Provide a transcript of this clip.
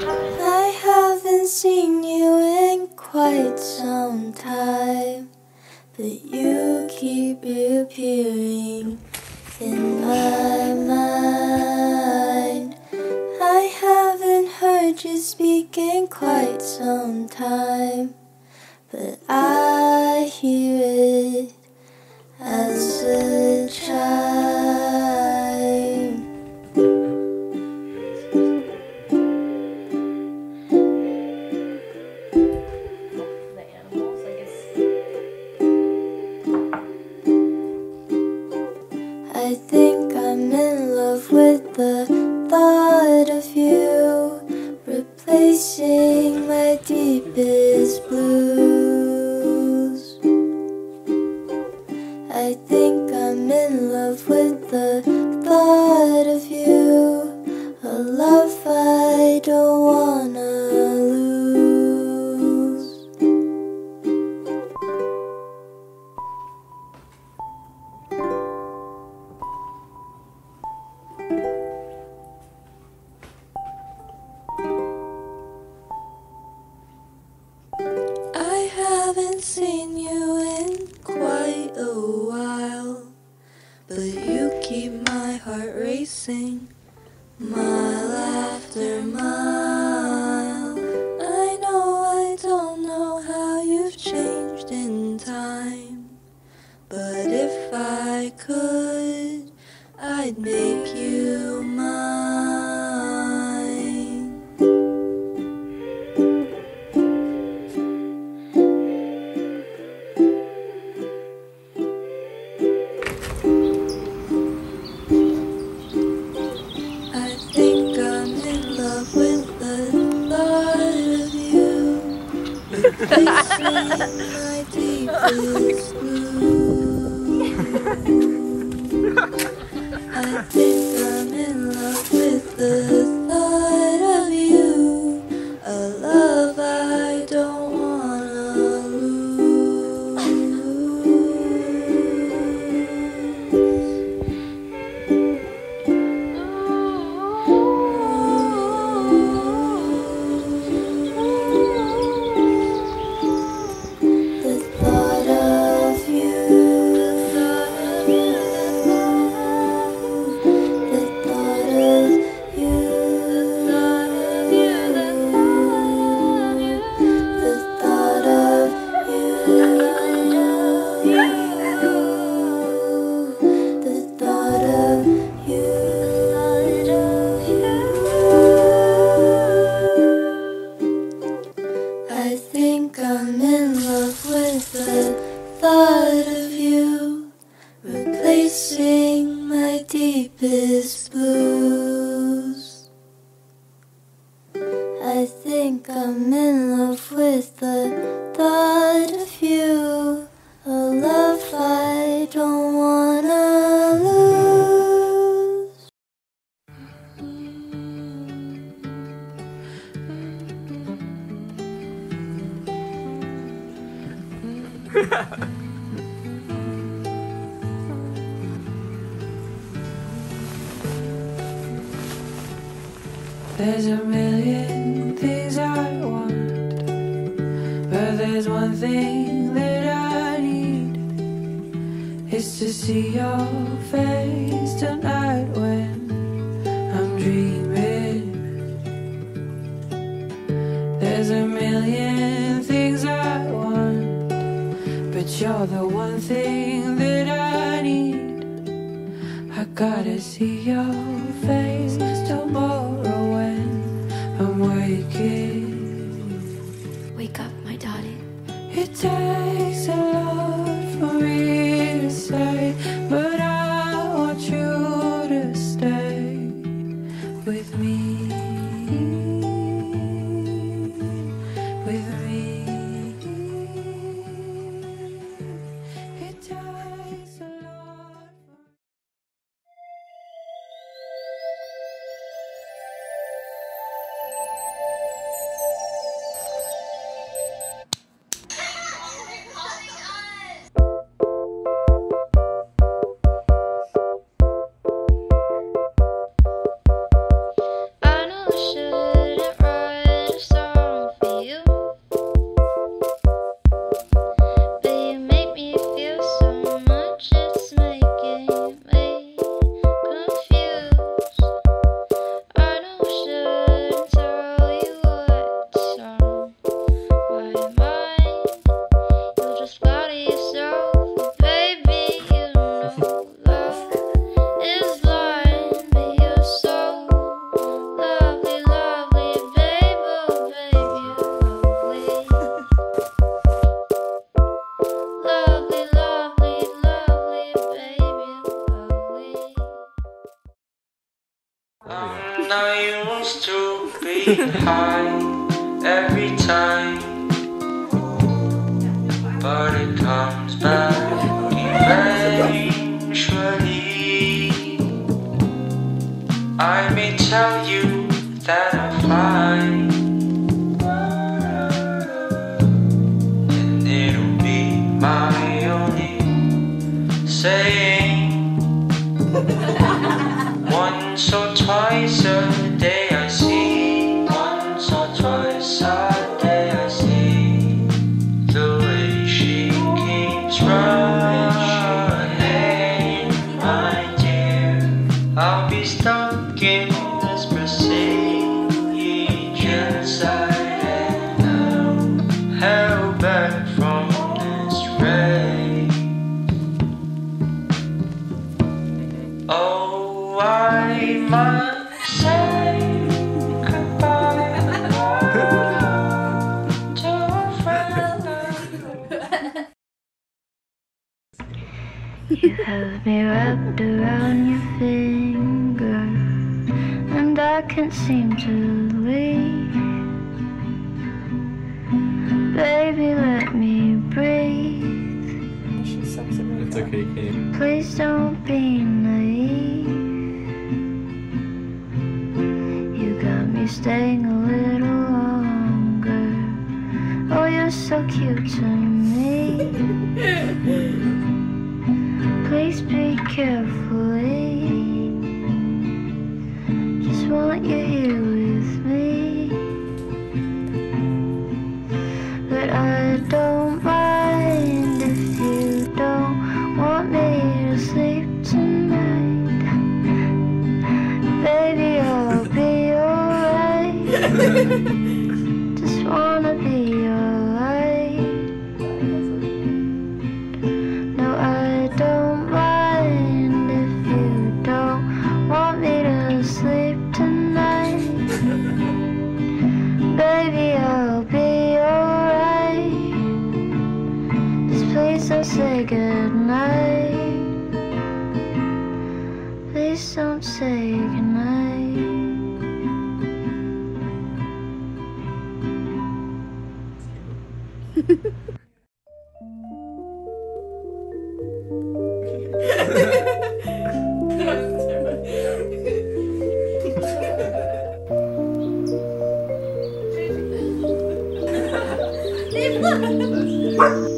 I haven't seen you in quite some time, but you keep reappearing in my mind. I haven't heard you speak in quite some time, but I hear it as a chime. I think I'm in love with the thought of you, replacing my deepest blues. I think I'm in love with the thought of you, a love I don't wanna lose. I haven't seen you in quite a while, but you keep my heart racing, mile after mile. I know I don't know how you've changed in time, but if I could, I'd make you mine. I think I'm in love with the thought of you, replacing my deepest blues. I think I'm in love with the thought of you, a love I don't wanna lose. The thought of you, the thought of you, the thought of you, the thought of you. I think I'm in love with the thought of you, replacing my deepest blues. I think I'm in love with the thought of you, a love I don't wanna lose. There's a million things I want, but there's one thing that I need. It's to see your face tonight when I'm dreaming. There's a million things I want, but you're the one thing that I need. I gotta see your face tomorrow when I'm waking. Wake up, my darling. It takes a lot for me to say, but I want you to stay with me. With me. It takes a lot. I know I shouldn't write high every time, but it comes back eventually. I may tell you that I'm fine, and it'll be my only saying. Once or twice a day I see, once or twice a day I see the way she keeps running, my dear. I'll be stuck in this procedure inside and out, held back from this race. Oh, I must say goodbye to a friend. You have me wrapped around your finger, and I can't seem to leave. Baby, let me breathe. It's okay, Kate. Please don't be naive. You got me staying a little longer. Oh, you're so cute to me. Please speak carefully. Just want you here with me. But I don't mind if you don't want me to sleep tonight. Baby, I'll be alright. Just wanna be alright. No, I don't mind if you don't want me to sleep tonight. Baby, I'll be alright. Just please don't say goodnight. Please don't say goodnight. That's